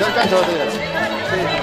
el cancha vos te dirás. Sí.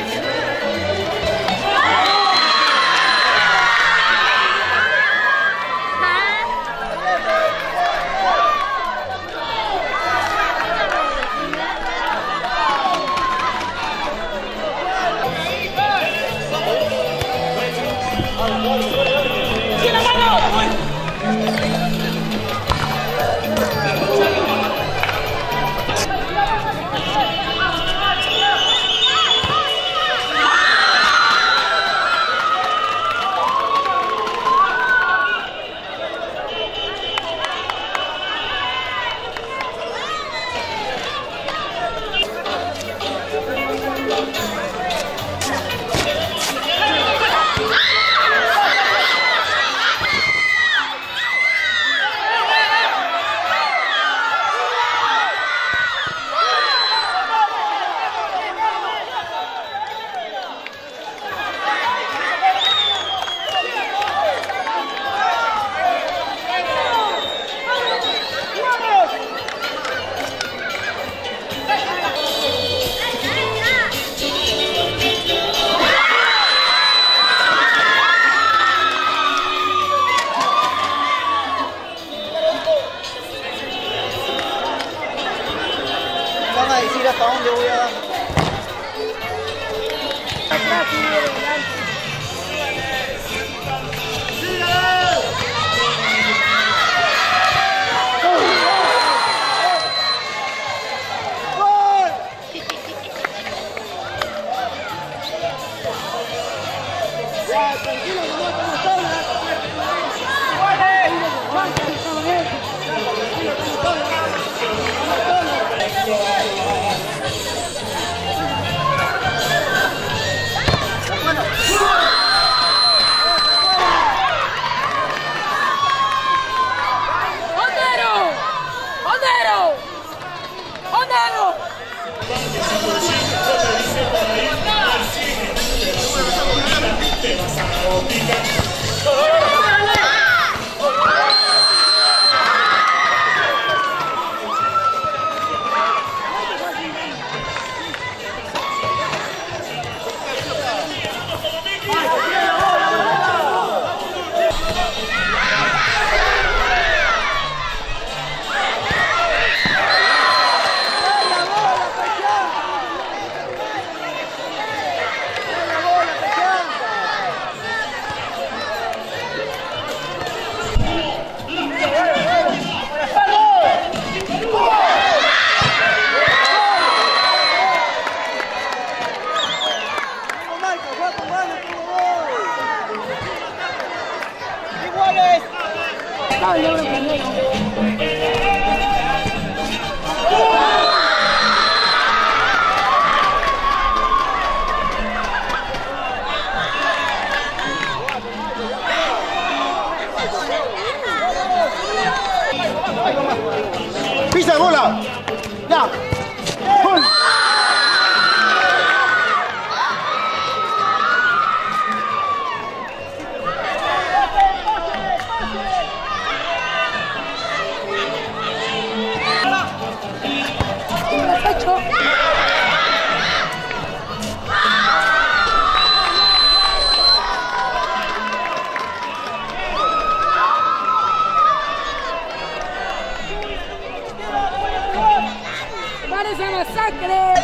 ¿Hasta dónde voy a dar? ¡Pisa bola! ¡Ya! ¡Gol! ¡Parece masacre!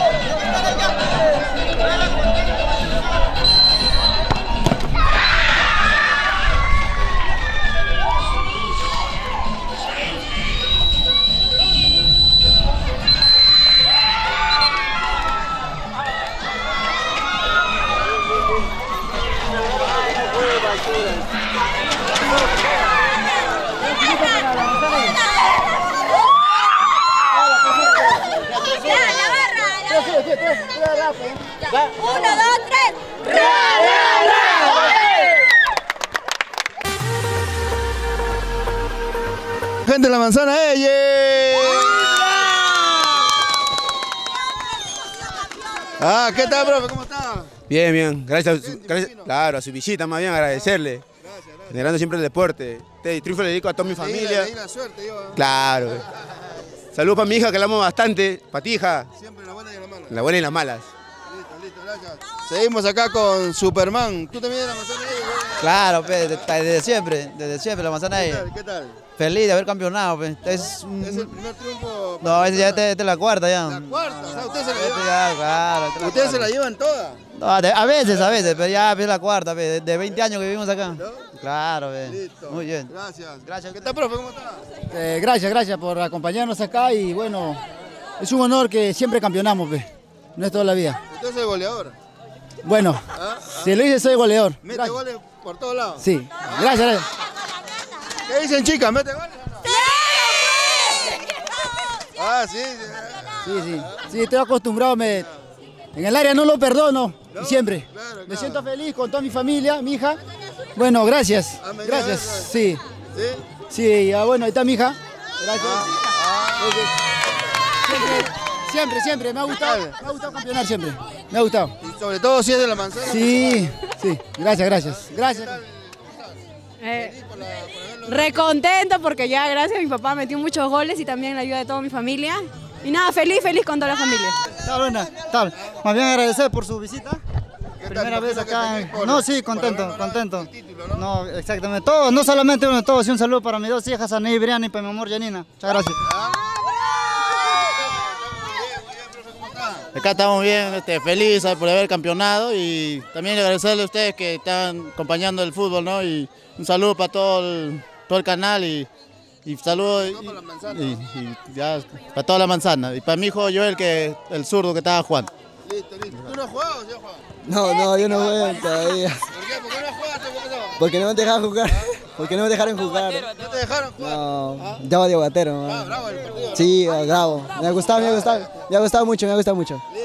Uno, dos, tres. Gente de la manzana, Ah, ¿qué tal, profe? ¿Cómo está? Bien, bien. Gracias, claro, a su visita, más bien agradecerle. Generando siempre el deporte. Este triunfo le dedico a toda mi familia. Le di la suerte, yo. Claro. Saludos para mi hija que la amo bastante, para ti, hija. Siempre en la buena y en la mala. En la buena y en las malas. Listo, gracias. Seguimos acá con Superman. ¿Tú también de la manzana ahí? Claro, desde siempre la manzana ahí. ¿Qué tal? Feliz de haber campeonado. ¿Es el primer triunfo? No, esta es la cuarta ya. La cuarta, o sea, ustedes se la llevan. Claro, ¿Ustedes se la llevan toda? No, a veces, pero ya es la cuarta, de 20 años que vivimos acá. ¿No? Claro, Listo. muy bien. Gracias. ¿Qué tal, profe? ¿Cómo está? Gracias por acompañarnos acá y bueno, es un honor que siempre campeonamos, no es toda la vida. Usted es el goleador. Bueno, si lo dice soy goleador. ¿Mete goles por todos lados? Sí, gracias. ¿Qué dicen, chicas? ¿Mete goles o no? Ah, sí. Sí, estoy acostumbrado, en el área no lo perdono, No, y siempre. claro. Me siento feliz con toda mi familia, mi hija. Bueno, gracias. Gracias, sí. Sí, bueno, ahí está mi hija. Gracias. Siempre, me ha gustado campeonar siempre. Me ha gustado. Y sobre todo si es de la manzana. Sí, gracias. Recontento porque ya gracias a mi papá metió muchos goles y también la ayuda de toda mi familia. Y nada, feliz con toda la familia. Tal. Más bien agradecer por su visita. Primera vez acá. No, sí, contento. No, exactamente. Todos, no solamente uno, todos. Y un saludo para mis dos hijas, Ana y Briana, y para mi amor, Janina. Muchas gracias. Acá estamos bien, felices por haber campeonado y también agradecerle a ustedes que están acompañando el fútbol, ¿no? Y un saludo para todo el canal y saludos para toda la manzana. Y para mi hijo Joel, el zurdo que estaba jugando. Listo. ¿Tú no has jugado o sí has jugado? No, yo no juego todavía. ¿Por qué? ¿Por qué no jugaste? ¿Qué pasó? Porque no me dejaron jugar. Porque no me dejaron jugar. ¿No te dejaron jugar? No, ya va de Guatero. Bravo el partido. Sí, bravo. Me ha gustado mucho. Listo.